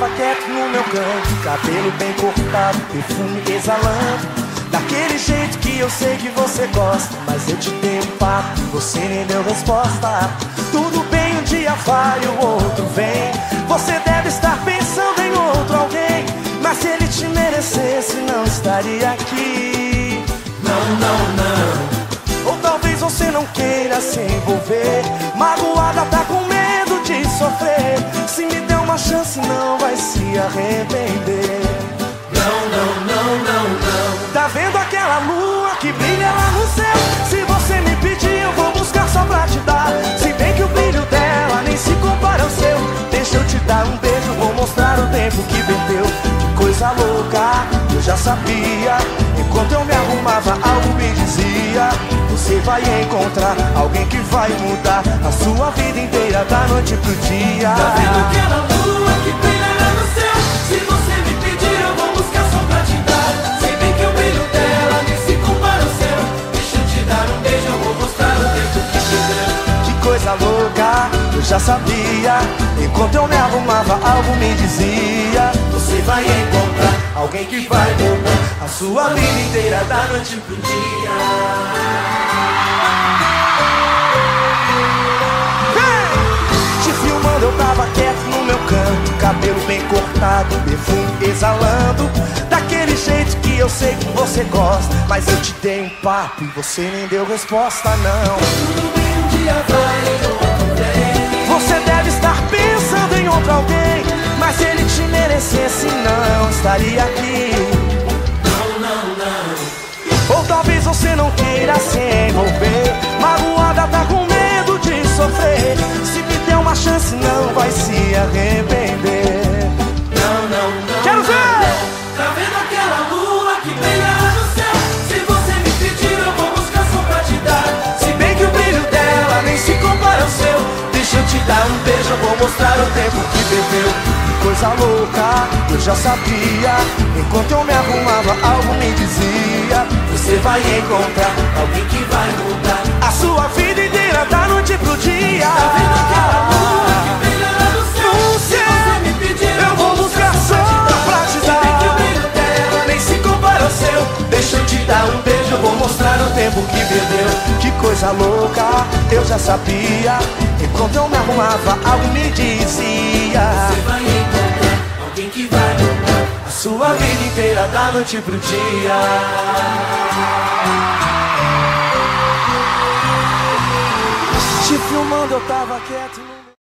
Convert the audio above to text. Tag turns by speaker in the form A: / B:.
A: quieto no meu canto, cabelo bem cortado, perfume exalando, daquele jeito que eu sei que você gosta. Mas eu te dei um papo e você nem deu resposta. Tudo bem, um dia vai, o outro vem. Você deve estar pensando em outro alguém, mas se ele te merecesse não estaria aqui. Não, não, não. Ou talvez você não queira se envolver, magoada, tá com medo de sofrer. Se me der uma chance não vai se arrepender. Não, não, não, não, não. Tá vendo aquela lua que brilha lá no céu? Se você me pedir eu vou buscar só pra te dar. Se bem que o brilho dela nem se compara ao seu. Deixa eu te dar um beijo, vou mostrar o tempo que perdeu. Que coisa louca, eu já sabia. Enquanto eu me arrumava algo me dizia: você vai encontrar alguém que vai mudar a sua vida inteira da noite pro dia.
B: Tá vendo aquela lua que brilha lá no céu? Se você me pedir eu vou buscar só pra te dar. Sei bem que o brilho dela nem se compara ao seu. Deixa eu te dar um beijo, eu vou mostrar o tempo que perdeu.
A: Que coisa louca, eu já sabia. Enquanto eu me arrumava algo me dizia: você vai encontrar alguém que vai mudar a sua vida inteira da noite pro dia. Te filmando eu tava quieto no meu canto, cabelo bem cortado, perfume exalando, daquele jeito que eu sei que você gosta. Mas eu te dei um papo e você nem deu resposta, não.
B: Tudo bem, um dia vai, outro vem.
A: Você deve estar pensando em outro alguém, mas se ele te merecesse não estaria aqui.
B: Não, não, não.
A: Ou talvez você não queira se envolver, magoada, tá com medo de sofrer. Se me der uma chance não vai se arrepender.
B: Não, não, não.
A: Quero ver!
B: Não. Tá vendo aquela lua que brilha lá no céu? Se você me pedir eu vou buscar só pra te dar.
A: Se bem que o brilho dela nem se compara ao seu. Deixa eu te dar um beijo, eu vou mostrar o tempo que perdeu. Que coisa louca, eu já sabia. Enquanto eu me arrumava algo me dizia: você vai encontrar
B: Alguém que vai mudar
A: a sua vida inteira da noite pro dia.
B: Tá vendo aquela lua que brilha lá no céu?
A: No
B: Se
A: céu,
B: você me pedir
A: eu vou buscar só pra te
B: dar. Se bem que o
A: dar.
B: brilho dela
A: Nem se compara ao seu. Deixa eu te dar um beijo, eu vou mostrar o tempo que perdeu. Que coisa louca, eu já sabia. Enquanto eu me arrumava, algo me dizia:
B: você vai encontrar alguém que vai mudar
A: a sua vida inteira da noite pro dia. Te filmando eu tava quieto no